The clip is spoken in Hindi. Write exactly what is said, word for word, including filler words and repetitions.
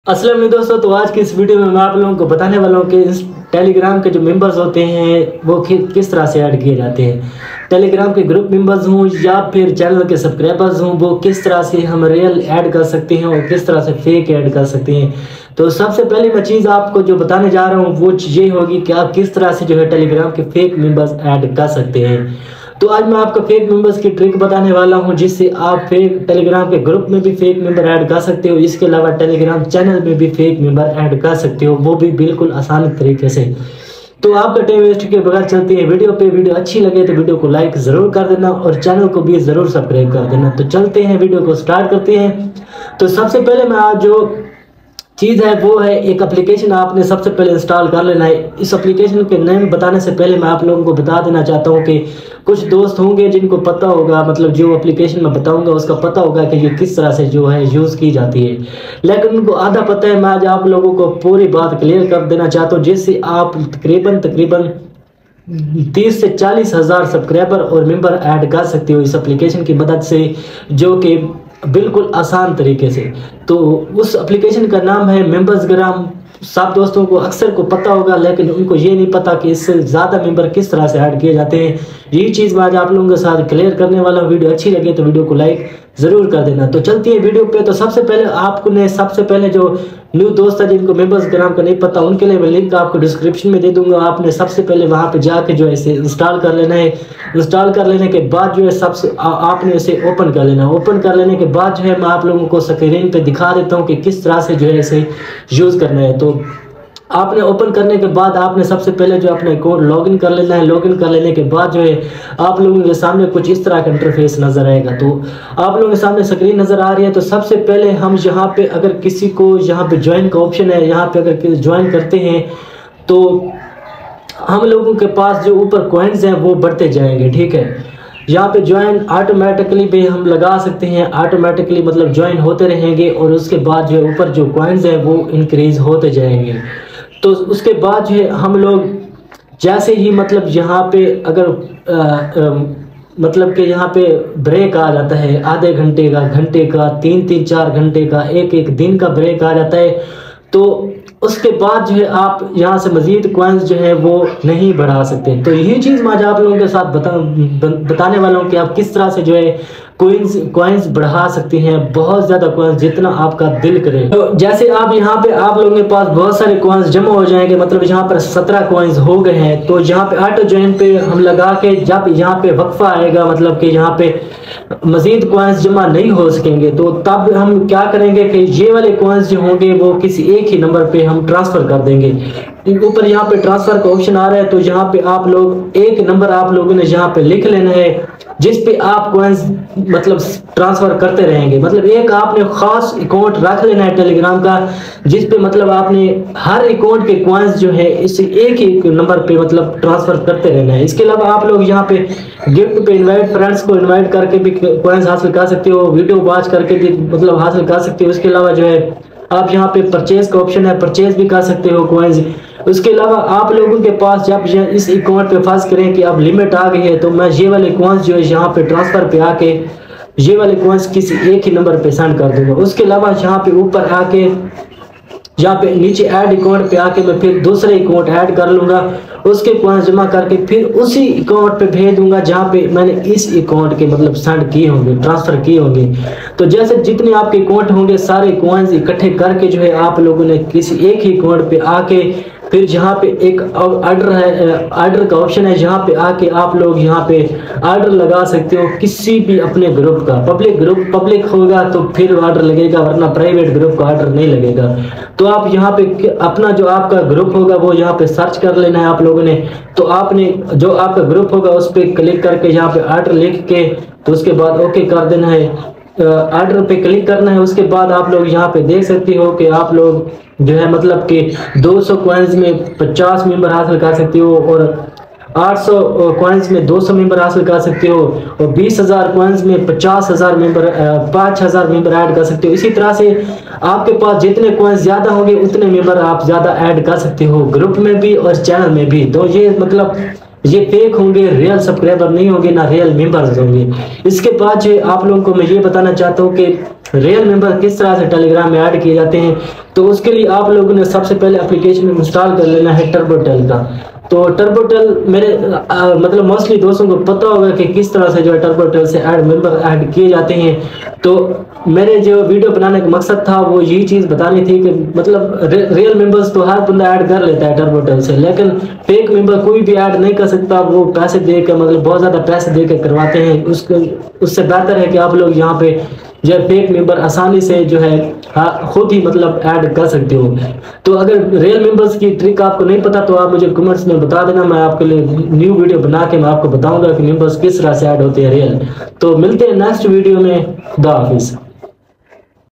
अस्सलाम वालेकुम दोस्तों, तो आज की इस वीडियो में मैं आप लोगों को बताने वाला हूँ कि इस टेलीग्राम के जो मेंबर्स होते हैं वो कि, किस तरह से ऐड किए जाते हैं। टेलीग्राम के ग्रुप मेंबर्स हों या फिर चैनल के सब्सक्राइबर्स हों, वो किस तरह से हम रियल ऐड कर सकते हैं और किस तरह से फेक ऐड कर सकते हैं। तो सबसे पहले मैं चीज़ आपको जो बताने जा रहा हूँ वो ये होगी कि आप किस तरह से जो है टेलीग्राम के फेक मेंबर्स ऐड कर सकते हैं। तो आज मैं आपको फेक मेंबर्स की ट्रिक बताने वाला हूं, जिससे आप फेक टेलीग्राम के ग्रुप में भी फेक मेंबर ऐड कर सकते हो। इसके अलावा टेलीग्राम चैनल में भी फेक मेंबर ऐड कर सकते हो, वो भी बिल्कुल आसान तरीके से। तो आपका टाइम वेस्ट के बगैर चलते हैं वीडियो पे। वीडियो अच्छी लगे तो वीडियो को लाइक जरूर कर देना और चैनल को भी जरूर सब्सक्राइब कर देना। तो चलते हैं, वीडियो को स्टार्ट करते हैं। तो सबसे पहले मैं आज जो चीज़ है वो है एक एप्लीकेशन आपने सबसे पहले इंस्टॉल कर लेना है। इस एप्लीकेशन के नेम बताने से पहले मैं आप लोगों को बता देना चाहता हूँ कि कुछ दोस्त होंगे जिनको पता होगा, मतलब जो एप्लीकेशन मैं बताऊंगा उसका पता होगा कि ये किस तरह से जो है यूज़ की जाती है, लेकिन उनको आधा पता है। मैं आज आप लोगों को पूरी बात क्लियर कर देना चाहता हूँ, जिससे आप तकरीबन तकरीबन तीस से चालीस हज़ार सब्सक्राइबर और मेंबर ऐड कर सकते हो इस एप्लीकेशन की मदद से, जो कि बिल्कुल आसान तरीके से। तो उस एप्लीकेशन का नाम है मेंबर्स ग्राम। सब दोस्तों को अक्सर को पता होगा, लेकिन उनको ये नहीं पता कि इससे ज़्यादा मेंबर किस तरह से ऐड किए जाते हैं। यही चीज़ मैं आज आप लोगों के साथ क्लियर करने वाला हूँ। वीडियो अच्छी लगे तो वीडियो को लाइक ज़रूर कर देना। तो चलती है वीडियो पे। तो सबसे पहले आपको ने सबसे पहले जो न्यू दोस्त है जिनको मेंबर्स ग्राम का नहीं पता, उनके लिए मैं लिंक आपको डिस्क्रिप्शन में दे दूंगा। आपने सबसे पहले वहाँ पे जाके जो है इसे इंस्टॉल कर लेना है। इंस्टॉल कर लेने के बाद जो है सबसे आपने इसे ओपन कर लेना है। ओपन कर लेने के बाद जो है मैं आप लोगों को स्क्रीन पे दिखा देता हूँ कि किस तरह से जो है इसे यूज़ करना है। तो आपने ओपन करने के बाद आपने सबसे पहले जो अपने अकाउंट लॉगिन कर लेना है। लॉगिन कर लेने के बाद जो है आप लोगों के सामने कुछ इस तरह का इंटरफेस नजर आएगा। तो आप लोगों के सामने स्क्रीन नजर आ रही है। तो सबसे पहले हम यहाँ पे अगर किसी को यहाँ पे ज्वाइन का ऑप्शन है, यहाँ पे अगर ज्वाइन करते हैं तो हम लोगों के पास जो ऊपर कॉइन्स हैं वो बढ़ते जाएंगे, ठीक है। यहाँ पे ज्वाइन ऑटोमेटिकली भी हम लगा सकते हैं, ऑटोमेटिकली मतलब ज्वाइन होते रहेंगे और उसके बाद जो है ऊपर जो कॉइन्स हैं वो इंक्रीज होते जाएंगे। तो उसके बाद जो है हम लोग जैसे ही मतलब यहाँ पे अगर आ, आ, मतलब कि यहाँ पे ब्रेक आ जाता है आधे घंटे का, घंटे का, तीन तीन चार घंटे का, एक एक दिन का ब्रेक आ जाता है, तो उसके बाद जो है आप यहाँ से मजीद कॉइन्स जो है वो नहीं बढ़ा सकते। तो यही चीज़ मैं आज आप लोगों के साथ बता बताने वाला हूँ कि आप किस तरह से जो है कॉइन्स कॉइन्स बढ़ा सकते हैं, बहुत ज़्यादा कॉइन्स जितना आपका दिल करे। तो जैसे आप यहाँ पे आप लोगों के पास बहुत सारे कॉइन्स जमा हो जाएंगे, मतलब यहाँ पर सत्रह कॉइन्स हो गए हैं। तो यहाँ पे ऑटो ज्वाइन पे हम लगा के जब यहाँ पे वक्फा आएगा, मतलब कि यहाँ पे मजीद कॉइन्स जमा नहीं हो सकेंगे, तो तब हम क्या करेंगे कि ये वाले कॉइन्स जो होंगे वो किसी एक ही नंबर पे हम ट्रांसफर कर देंगे। ऊपर यहाँ पे ट्रांसफर का ऑप्शन आ रहा है, तो यहाँ पे आप लोग एक नंबर आप लोगों ने यहाँ पे लिख लेना है जिस पे आप कॉइन्स मतलब ट्रांसफर करते रहेंगे। मतलब एक आपने खास अकाउंट रख लेना है टेलीग्राम का, जिस पे मतलब आपने हर अकाउंट के कॉइन्स जो है इस एक ही नंबर पे मतलब ट्रांसफर करते रहना है। इसके अलावा आप लोग यहाँ पे गिफ्ट पे इनवाइट फ्रेंड्स को इनवाइट करके भी कॉइन्स हासिल कर सकते हो, वीडियो वॉच करके भी मतलब हासिल कर सकते हो। इसके अलावा जो है आप यहाँ पे परचेज का ऑप्शन है, परचेज भी कर सकते हो कॉइन्स। उसके अलावा आप लोगों के पास जब इस अकाउंट पे फर्ज करें कि अब लिमिट आ गई है, तो मैं ये वाले कॉइन्स जो है यहाँ पे ट्रांसफर पे आके ये वाले कॉइन्स किसी एक ही नंबर पे सेंड कर दूंगा। उसके अलावा यहाँ पे ऊपर आके यहाँ पे नीचे ऐड अकाउंट पे आके मैं फिर दूसरे अकाउंट ऐड कर लूंगा, उसके कॉइन्स जमा करके फिर उसी अकाउंट पे भेज दूंगा जहाँ पे मैंने इस अकाउंट के मतलब सेंड किए होंगे, ट्रांसफर किए होंगे। तो जैसे जितने आपके अकाउंट होंगे सारे कॉइन्स इकट्ठे करके जो है आप लोगों ने किसी एक ही अकाउंट पे आके फिर जहाँ पे एक ऑर्डर है, ऑर्डर का ऑप्शन है, जहाँ पे आके आप लोग यहाँ पे ऑर्डर लगा सकते हो किसी भी अपने ग्रुप का। पब्लिक ग्रुप पब्लिक होगा तो फिर ऑर्डर लगेगा, वरना प्राइवेट ग्रुप का ऑर्डर नहीं लगेगा। तो आप यहाँ पे अपना जो आपका ग्रुप होगा वो यहाँ पे सर्च कर लेना है आप लोगों ने। तो आपने जो आपका ग्रुप होगा उस पर क्लिक करके यहाँ पे ऑर्डर लिख के तो उसके बाद ओके कर देना है, ऑर्डर पे क्लिक करना है। उसके बाद आप लोग यहाँ पे देख सकते हो कि आप लोग जो है मतलब कि दो सौ कॉइन्स में पचास मेंबर हासिल कर सकते हो और आठ सौ कॉइन्स में दो सौ मेंबर हासिल कर सकते हो और बीस हज़ार कॉइन्स में पचास हज़ार मेंबर पाँच हज़ार मेंबर ऐड कर सकते हो। इसी तरह से आपके पास जितने कॉइन्स ज़्यादा होंगे उतने मेंबर आप ज़्यादा ऐड कर सकते हो, ग्रुप में भी और चैनल में भी। तो ये मतलब ये फेक होंगे, रियल सब्सक्राइबर नहीं होंगे, ना रियल मेंबर्स होंगे। इसके बाद जो आप लोगों को मैं ये बताना चाहता हूँ कि रियल मेंबर किस तरह से टेलीग्राम में ऐड किए जाते हैं। तो उसके लिए आप लोगों ने सबसे पहले एप्लीकेशन इंस्टॉल कर लेना है टर्बोटेल का। तो टर्बोटेल मेरे आ, मतलब मोस्टली दोस्तों को पता होगा कि किस तरह से जो है टर्बोटेल से ऐड मेंबर ऐड किए जाते हैं। तो मेरे जो वीडियो बनाने का मकसद था वो यही चीज़ बतानी थी कि मतलब रे, रियल मेंबर्स तो हर बंदा ऐड कर लेता है टर्बोटेल से, लेकिन फेक मेंबर कोई भी ऐड नहीं कर सकता। वो पैसे दे कर मतलब बहुत ज़्यादा पैसे दे कर करवाते हैं। उसको उससे बेहतर है कि आप लोग यहाँ पे जो फेक मेंबर आसानी से जो है खुद ही मतलब ऐड कर सकते हो। तो अगर रियल मेंबर्स की ट्रिक आपको नहीं पता तो आप मुझे कमेंट्स में बता देना, मैं आपके लिए न्यू वीडियो बना के मैं आपको बताऊंगा कि मेंबर्स किस तरह से ऐड होते हैं रियल। तो मिलते हैं नेक्स्ट वीडियो में। खुदा हाफिज़।